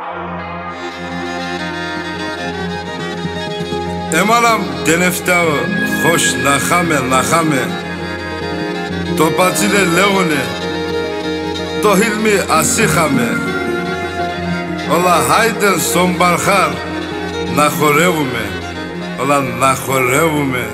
Emalam deneftağı hoş naxame Topacile leone Tohilmi asixame Ola hayden sonbarxar Naxorevume Ola naxorevume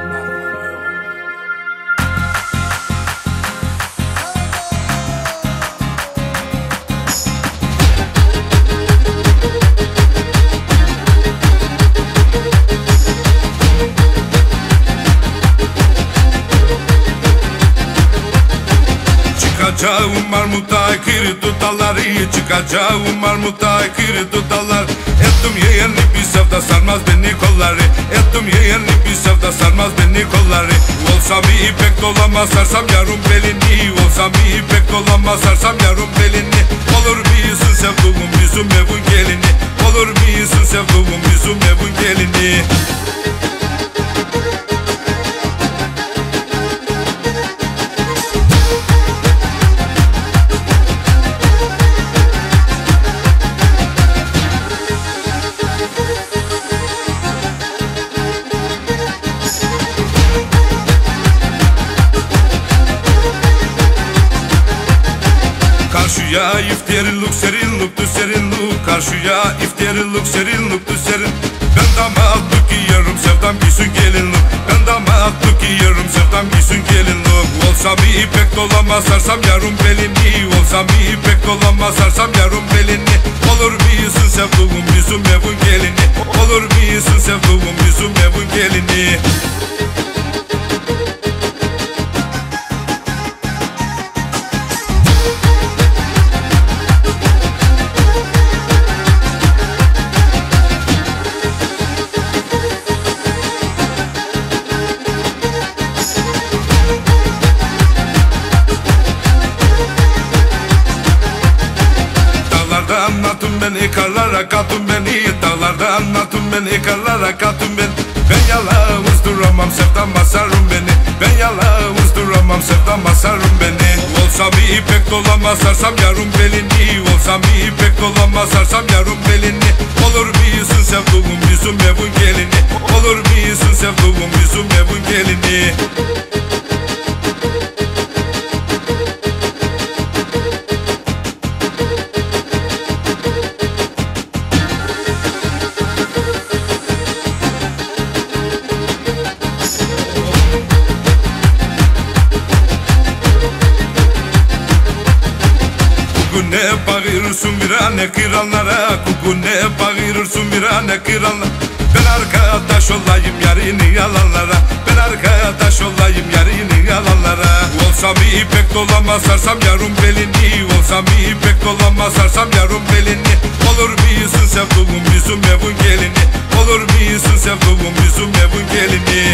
Çıkacağım marmuta kiri tutalları Çıkacağım marmuta kiri tutallar Ettim yeğenli bir sevda sarmaz beni kolları Ettim yeğenli bir sevda sarmaz beni kolları Olsam bir ipek dolama sarsam yarım belini Olsam bir ipek dolama sarsam yarım belini Olur musun sevduğum yüzüm evin gelini Olur musun sevduğum yüzüm evin gelini Karşıya iftirillik serinlik tu serinlik Karşıya iftirillik serinlik tu serin Ben damatlık yiyorum sevdam giysin gelinlik Ben damatlık yiyorum sevdam giysin gelinlik Olsam bir ipek dolama sarsam yarım belini Olsam bir ipek dolama sarsam yarım belini Olur musun sevduğum yüzüm evin gelini Olur musun sevduğum yüzüm evin gelini Anlatın beni karlara katın beni Dağlarda anlatın beni karlara katın beni Ben yalnız duramam sevdam basarım beni Ben yalnız duramam sevdam basarım beni Olsam bir ipek dolama sarsam yarım belini Olsam bir ipek dolama sarsam yarım belini Olur musun sevduğum yüzüm evin gelini Olur musun sevduğum yüzüm evin gelini Ne bağırırsın bir ane kıranlara Kuku ne bağırırsın bir ane kıranlara Ben arkadaş olayım yarını yalanlara Ben arkadaş olayım yarını yalanlara Olsam bir ipek dolama sarsam yarım belini Olsam bir ipek dolama sarsam yarım belini Olur musun sevduğum yüzüm evin gelini Olur musun sevduğum yüzüm evin gelini